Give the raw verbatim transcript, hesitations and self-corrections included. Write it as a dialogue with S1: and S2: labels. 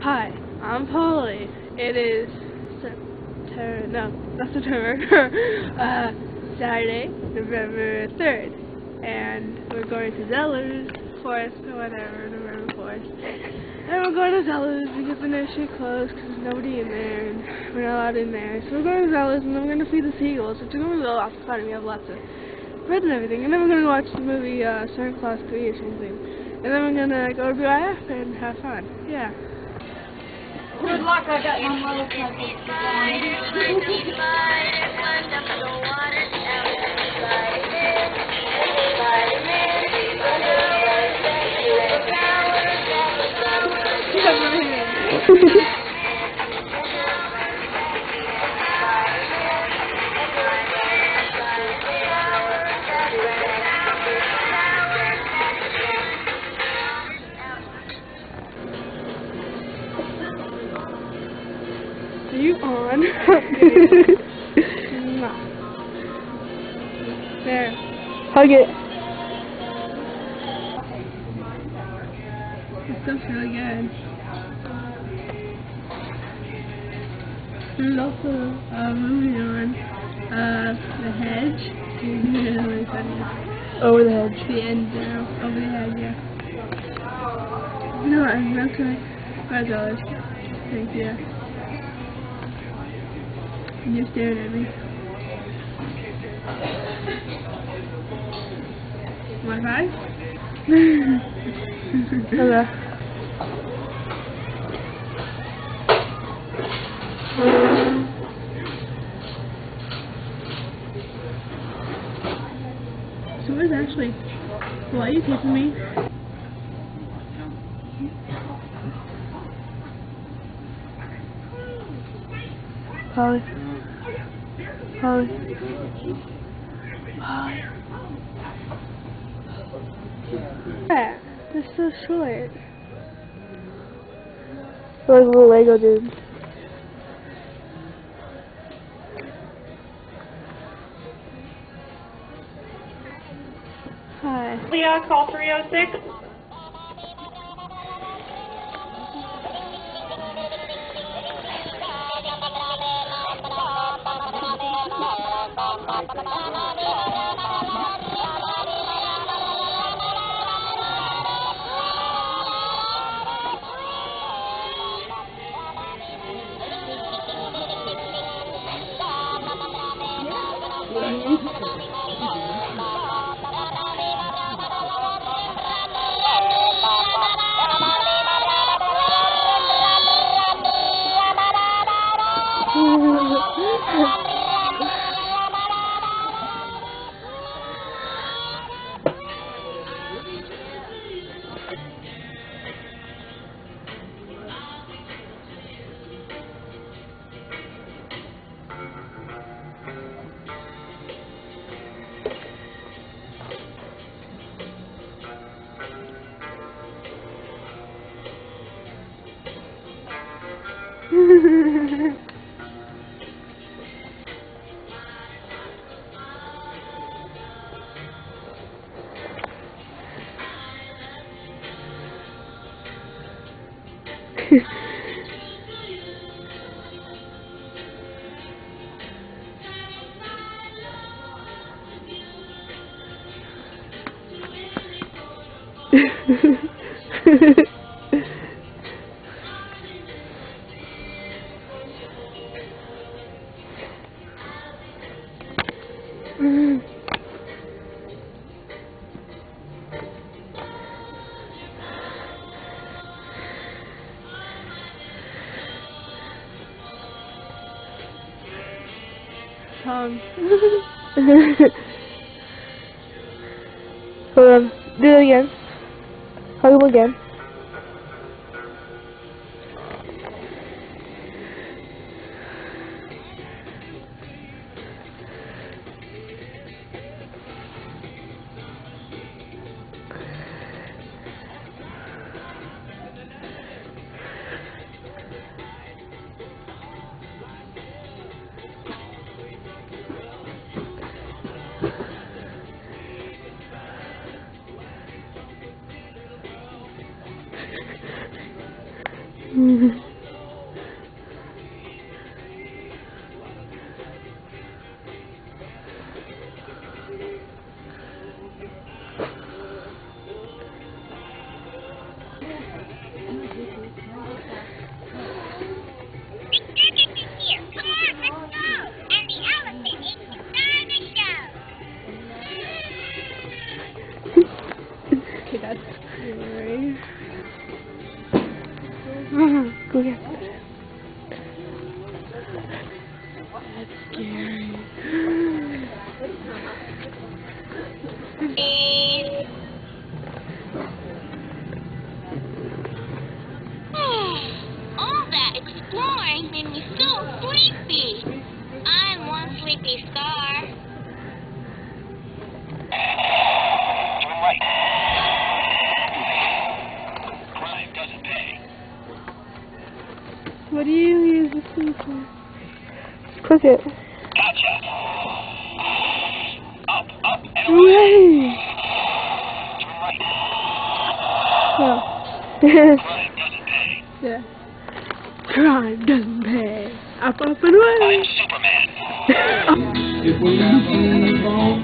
S1: Hi, I'm Polly. It is September, no, not September, uh, Saturday, November third, and we're going to Zeller's Forest, or whatever, November fourth, and we're going to Zeller's because the nursery closed because there's nobody in there, and we're not allowed in there, so we're going to Zeller's, and then we're going to feed the seagulls, which is going to be lots of fun, and we have lots of bread and everything, and then we're going to watch the movie, uh, Santa Claus three or something, and then we're going to go to B I F and have fun, yeah.
S2: Good luck, I got my motorcycle.
S1: Are you on? No. There.
S3: Hug it.
S1: This stuff's really good. There's also a movie on uh, The Hedge. It's really funny.
S3: Over the hedge.
S1: The end, uh, over the hedge, yeah. No, I'm not gonna. Five dollars. Thank you. And you're staring at me. Want five?
S3: Okay.
S1: So where's Ashley? Why are you taping me?
S3: Polly. Polly. Polly.
S1: Yeah, they're so short.
S3: Like a little Lego dude.
S1: Hi.
S2: Leah, call three oh six.
S1: Tom.
S3: Hold on. Do it again. Hug him again. Mhm.
S1: Okay, that's scary.
S3: Go get it.
S1: That's scary.
S4: All that exploring made me so sleepy. I'm one sleepy star.
S5: Doing right. Crime doesn't pay.
S1: What do you use this thing for?
S3: Click it.
S5: Gotcha. Up, up, and away.
S1: Hooray!
S5: Doing right.
S1: Oh,
S5: Crime doesn't pay.
S1: yeah. Crime doesn't pay. Up, up, and away!
S5: I'm Superman.
S6: If we have a phone